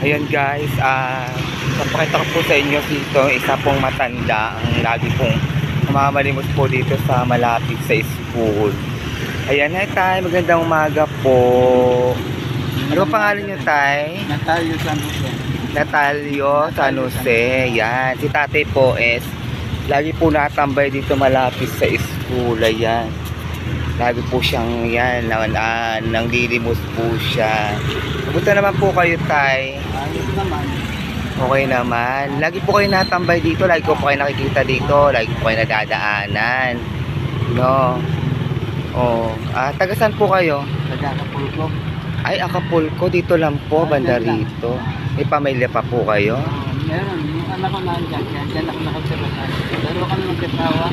Ayan guys, papakita ko po sa inyo dito isa pong matanda ang lagi pong namamalimos po dito sa malapit sa school. Ayan, hi tay, magandang umaga po. Ano ba pangalan niyo tay? Natalio San Jose. Natalio San Jose. Yan, si tatay po is lagi po natambay dito malapit sa school. Ayan, lagi po siyang yan, nanglilimos po siya. Kamusta naman po kayo tay? Ayos naman. Okay naman. Lagi po kayo natambay dito, lagi ko po kayo nakikita dito, lagi po kayo nadadaanan. No. Oh, taga saan po kayo? Taga Acapulco. Ay, Acapulco, dito lang po, banda rito. May pamilya pa po kayo? Meron, yung anak ko nandiyan, dyan ako nakasira. Pero kami magkatawa.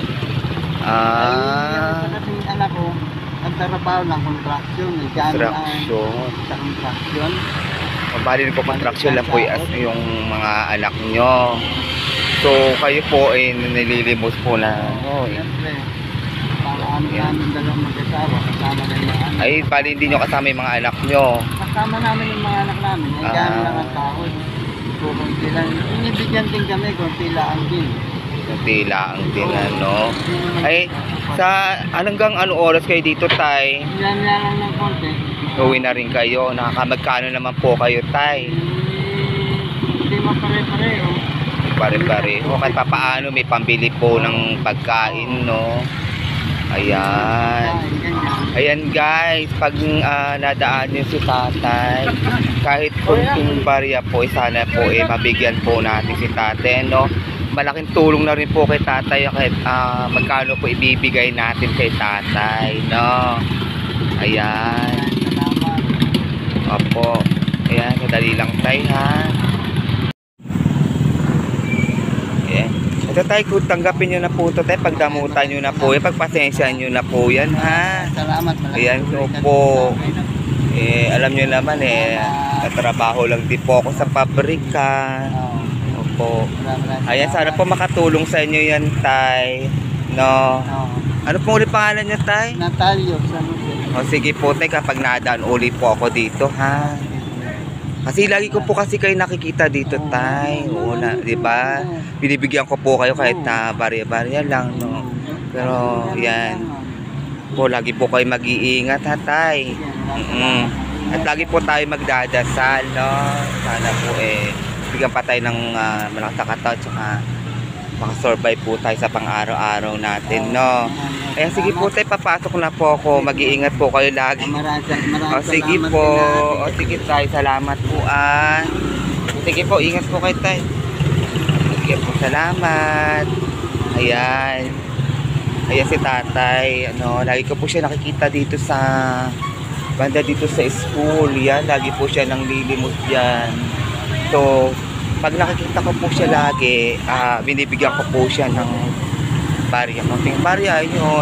Kasi yung anak ko, nagtrabaho ng contraction. Contraction. Sa contraction. Bali po contraction lang po yung mga anak nyo. So, kayo po ay nililimos po na. Siyempre, paano namin dalawang magkatawa, kasama na yung anak. Ay, bali hindi nyo kasama yung mga anak nyo. Kasama namin yung mga anak namin. Yung gano'n lang ang tao. Kunti lang. Inibigyan din kami, kunti lang din. Kunti lang din, ano. Ay, sa hanggang ano oras kayo dito, tay? Yan lang ng konti. Uwi na rin kayo. Nakakamagkano naman po kayo, tay? Hindi mo pare-pareho. Pare-pare. O kahit papaano may pambili po ng pagkain, no? Ayan. Ayan guys, pag nadaan nyo si tatay, kahit kunting barya po, sana po mabigyan po natin si tatay, no? Malaking tulong na rin po kay tatay kahit magkano po ibibigay natin kay tatay, no? Ayan. Opo. Ayan, madali lang tayo, ha? Ayan. Ito tayo, kung tanggapin nyo na po ito tayo, pagdamutan nyo na po, pagpasensya nyo na po yan, ha? Salamat. Ayan, so po. Alam nyo naman, natrabaho lang din po ako sa pabrika. Opo. Ayan, sana po makatulong sa inyo yan, tay. No? Ano pong ulit pangalan nyo, tay? Natalio San Jose. O sige po, tay, kapag nadaan ulit po ako dito, ha? Kasi lagi ko po kasi kayo nakikita dito, tay. Oo na, di ba? Binibigyan ko po kayo kahit na barya-barya lang, no? Pero, yan. Po, lagi po kayo mag-iingat, ha, tay? At lagi po tayo magdadasal, no? Sana po, bigyan pa tayo ng malakas na katawan, tsaka makasurvive po tayo sa pang-araw-araw natin, no? Kaya sige po tayo, papasok na po ako. Mag-iingat po kayo lagi. O sige po. O sige tayo, salamat po Sige po, ingat po kayo tayo. Sige po, salamat. Ayan. Ayan si tatay. Ano, lagi ko po siya nakikita dito sa banda dito sa school. Yan, lagi po siya nang lilimot yan. So, pag nakikita ko po siya lagi, binibigyan ko po siya ng barya. Konting barya, yun.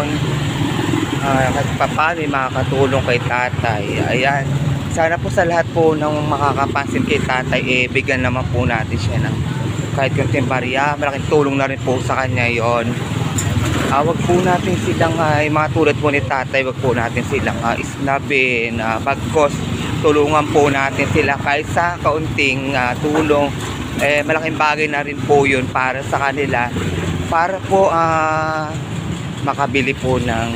Kahit paano makakatulong kay tatay. Ayan. Sana po sa lahat po ng makakapansin kay tatay, bigyan naman po natin siya ng kahit konting barya. Malaking tulong na rin po sa kanya yon. Wag po natin silang, mga tulad po ni tatay, wag po natin silang isnabin. Bagkos, tulungan po natin sila kahit sa kaunting tulong. Malaking bagay na rin po yun para sa kanila, para po makabili po ng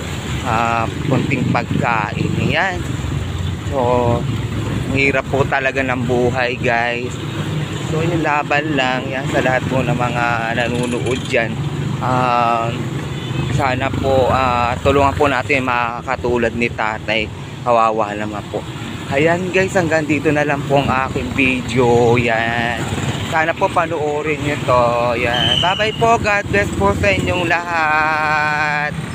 kunting pagkain. Yan. So, hirap po talaga ng buhay, guys. So, yung laban lang yan sa lahat po ng mga nanonood dyan. Sana po tulungan po natin mga katulad ni tatay. Kawawa naman po. Ayan guys, hanggang dito na lang po ang aking video. Yan. Sana po panoorin nyo to. Yan. Bye bye po. God bless po sa inyong lahat.